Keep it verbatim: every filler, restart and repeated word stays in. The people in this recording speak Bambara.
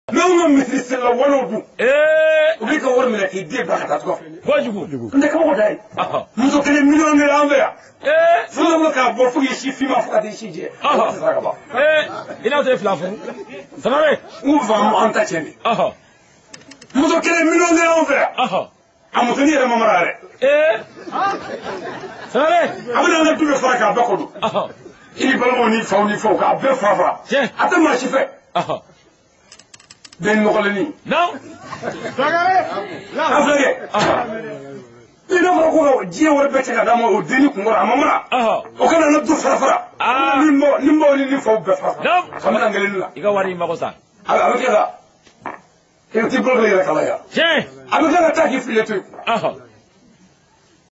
n'anw ka misiri la walew dun ee u b'i ka wari minɛ k'i den bila ka taa tɔgɔ fɛ kojugu n tɛ kabako da ye muso kelen miliyɔn de la an fɛ yan ee fula bolo k'a bɔ fo k'i si finma fo ka t'i si jɛ o tɛ sara ka ban ee i n'a tɛ fila furu sanare n ko faamu an ta tiɲɛ de muso kelen miliyɔn de la an fɛ yan a musonin yɛrɛ ma mara yɛrɛ ee sanare a bɛna an ka du bɛɛ fara k'a bɛɛ kɔdon i ni balimaw ni faw ni fɛnw k'a bɛɛ fara fara a tɛ maa si fɛ bɛɛ nɔgɔlennin non an filɛ kɛ i n'a fɔra ko ka diɲɛ wari bɛɛ cɛ ka d'a ma o denni kun kɔrɔ a ma mara o kana ne du fara fara ni n baw ni ni faw bɛɛ fara fara a bɛna kelen la i ka wari mago sa a bɛ kɛ ka i t'i bolo kɛ yɛrɛ kala yan tiɲɛ a bɛ kɛ ka taa k'i fili to yen